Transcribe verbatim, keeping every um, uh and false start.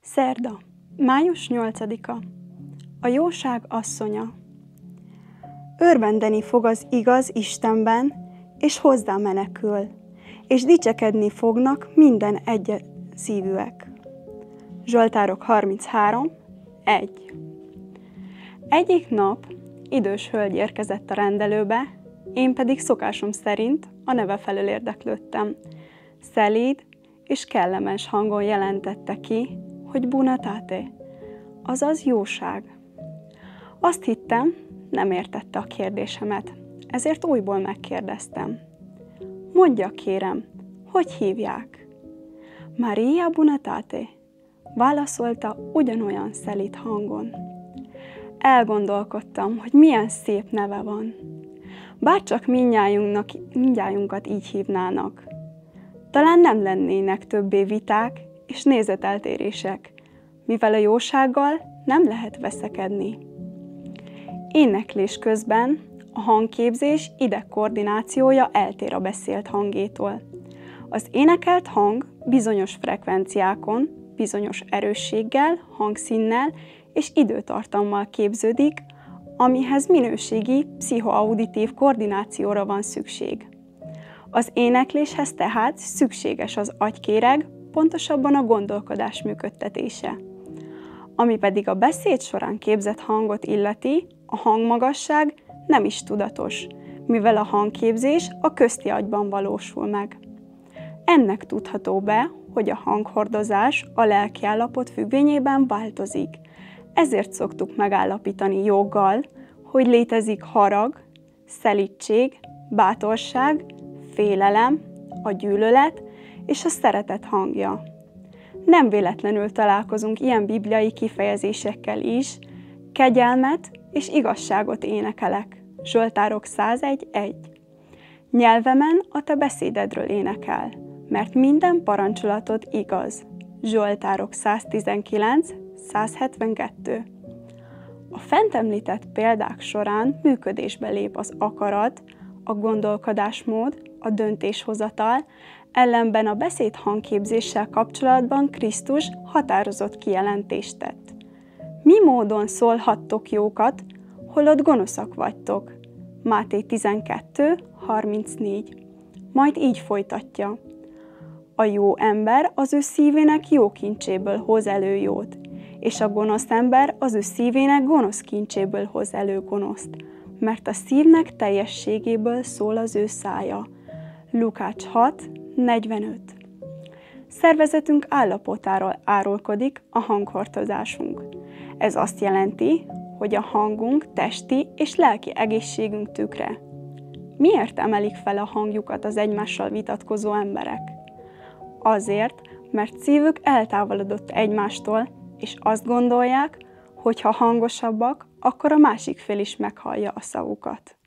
Szerda, május nyolcadika. A jóság asszonya. Örvendeni fog az igaz Istenben, és hozzá menekül, és dicsekedni fognak minden egy szívűek. Zsoltárok harminchárom, egy. Egyik nap idős hölgy érkezett a rendelőbe, én pedig szokásom szerint a neve felől érdeklődtem. Szelíd és kellemes hangon jelentette ki, hogy buonatate, azaz jóság. Azt hittem, nem értette a kérdésemet, ezért újból megkérdeztem. Mondja, kérem, hogy hívják? Maria buonatate, válaszolta ugyanolyan szelíd hangon. Elgondolkodtam, hogy milyen szép neve van. Bárcsak mindnyájunknak, mindnyájunkat így hívnának. Talán nem lennének többé viták és nézeteltérések, mivel a jósággal nem lehet veszekedni. Éneklés közben a hangképzés ide koordinációja eltér a beszélt hangétól. Az énekelt hang bizonyos frekvenciákon, bizonyos erősséggel, hangszínnel és időtartammal képződik, amihez minőségi pszichoauditív koordinációra van szükség. Az énekléshez tehát szükséges az agykéreg, pontosabban a gondolkodás működtetése. Ami pedig a beszéd során képzett hangot illeti, a hangmagasság nem is tudatos, mivel a hangképzés a közti agyban valósul meg. Ennek tudható be, hogy a hanghordozás a lelkiállapot függvényében változik. Ezért szoktuk megállapítani joggal, hogy létezik harag, szelídség, bátorság, félelem, a gyűlölet és a szeretet hangja. Nem véletlenül találkozunk ilyen bibliai kifejezésekkel is, kegyelmet és igazságot énekelek. Zsoltárok százegy, egy. Nyelvemen a te beszédedről énekel, mert minden parancsolatod igaz. Zsoltárok száztizenkilenc, százhetvenkettő. A fent említett példák során működésbe lép az akarat, a gondolkodásmód, a döntéshozatal, ellenben a beszéd hangképzéssel kapcsolatban Krisztus határozott kijelentést tett. Mi módon szólhattok jókat, holott gonoszak vagytok? Máté tizenkettő, harmincnégy. Majd így folytatja. A jó ember az ő szívének jó kincséből hoz elő jót, és a gonosz ember az ő szívének gonosz kincséből hoz elő gonoszt, mert a szívnek teljességéből szól az ő szája. Lukács hat, negyvenöt. Szervezetünk állapotáról árulkodik a hanghordozásunk. Ez azt jelenti, hogy a hangunk testi és lelki egészségünk tükre. Miért emelik fel a hangjukat az egymással vitatkozó emberek? Azért, mert szívük eltávolodott egymástól, és azt gondolják, hogy ha hangosabbak, akkor a másik fél is meghallja a szavukat.